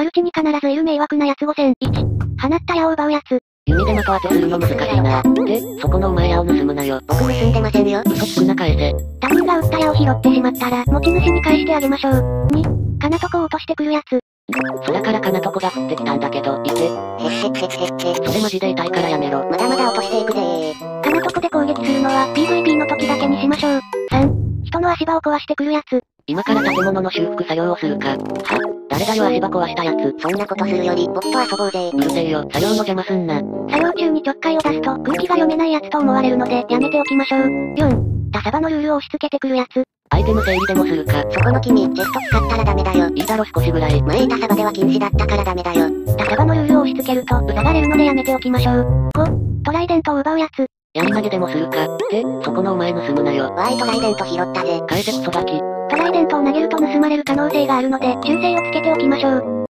マルチに必ずいる迷惑な奴5選。1、放った矢を奪うやつ。 弓で的当てするの難しいな。で、そこのお前矢を盗むなよ。 僕盗んでませんよ。 嘘つくな返せ。 他人が撃った矢を拾ってしまったら、持ち主に返してあげましょう。2、金とこを落としてくるやつ。 空から金とこが降ってきたんだけど、いて。 へっへっへっへ。 それマジで痛いからやめろ。 まだまだ落としていくぜー。 金とこで攻撃するのは PVP の時だけにしましょう。3、人の足場を壊してくるやつ。 今から建物の修復作業をするか。は？誰だよ足場壊したやつ。 そんなことするより、僕と遊ぼうぜ。 うるせえよ、作業の邪魔すんな。 作業中にちょっかいを出すと空気が読めないやつと思われるのでやめておきましょう。4、他サバのルールを押し付けてくるやつ。 アイテム整理でもするか。 そこの君、チェスト使ったらダメだよ。 いいだろ少しぐらい。 前いたサバでは禁止だったからダメだよ。 他サバのルールを押し付けると疑われるのでやめておきましょう。5、トライデントを奪うやつ。 槍投げでもするか。で、そこのお前盗むなよ。 わーいトライデント拾ったぜ。 返せクソガキ。 トライデントを投げると盗まれる可能性があるので、修正をつけておきましょう。